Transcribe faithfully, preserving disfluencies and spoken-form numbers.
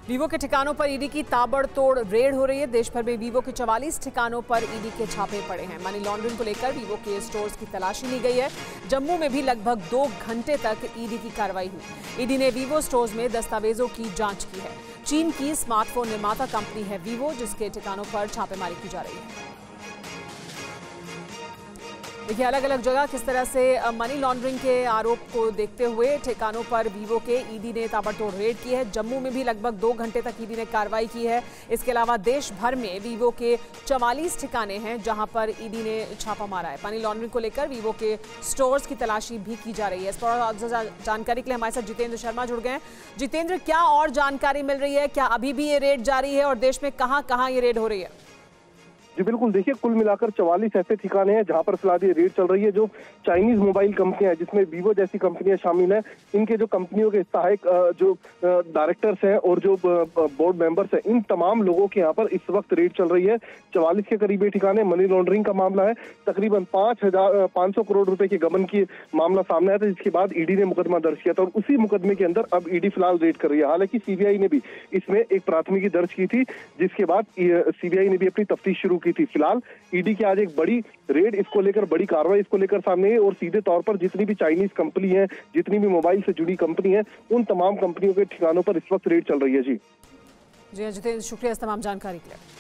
Vivo के ठिकानों पर ईडी की ताबड़तोड़ रेड हो रही है। देश भर में वीवो के चवालीस ठिकानों पर ईडी के छापे पड़े हैं। मनी लॉन्ड्रिंग को लेकर वीवो के स्टोर्स की तलाशी ली गई है। जम्मू में भी लगभग दो घंटे तक ईडी की कार्रवाई हुई। ईडी ने वीवो स्टोर्स में दस्तावेजों की जांच की है। चीन की स्मार्टफोन निर्माता कंपनी है वीवो, जिसके ठिकानों पर छापेमारी की जा रही है। देखिए, अलग अलग जगह किस तरह से मनी लॉन्ड्रिंग के आरोप को देखते हुए ठिकानों पर वीवो के ईडी ने ताबड़तोड़ रेड की है। जम्मू में भी लगभग दो घंटे तक ईडी ने कार्रवाई की है। इसके अलावा देश भर में वीवो के चवालीस ठिकाने हैं जहां पर ईडी ने छापा मारा है। मनी लॉन्ड्रिंग को लेकर वीवो के स्टोर्स की तलाशी भी की जा रही है। इस पर जानकारी के लिए हमारे साथ जितेंद्र शर्मा जुड़ गए हैं। जितेंद्र, क्या और जानकारी मिल रही है? क्या अभी भी ये रेड जारी है और देश में कहां कहां ये रेड हो रही है? जी बिल्कुल, देखिए कुल मिलाकर चवालीस ऐसे ठिकाने हैं जहां पर फिलहाल ये रेड चल रही है। जो चाइनीज मोबाइल कंपनियां हैं, जिसमें वीवो जैसी कंपनियां शामिल हैं, इनके जो कंपनियों के सहायक जो डायरेक्टर्स हैं और जो बोर्ड मेंबर्स हैं, इन तमाम लोगों के यहाँ पर इस वक्त रेड चल रही है। चवालीस के करीब ये ठिकाने। मनी लॉन्ड्रिंग का मामला है। तकरीबन पांच हजार पांच सौ करोड़ रुपए के गबन की मामला सामने आया था, जिसके बाद ईडी ने मुकदमा दर्ज किया था और उसी मुकदमे के अंदर अब ईडी फिलहाल रेड कर रही है। हालांकि सीबीआई ने भी इसमें एक प्राथमिकी दर्ज की थी, जिसके बाद सीबीआई ने भी अपनी तफ्तीश शुरू की थी। फिलहाल ईडी की आज एक बड़ी रेड इसको लेकर, बड़ी कार्रवाई इसको लेकर सामने है और सीधे तौर पर जितनी भी चाइनीज कंपनी है, जितनी भी मोबाइल से जुड़ी कंपनी है, उन तमाम कंपनियों के ठिकानों पर इस वक्त रेड चल रही है। जी जी जितेंद्र, शुक्रिया इस तमाम जानकारी के लिए।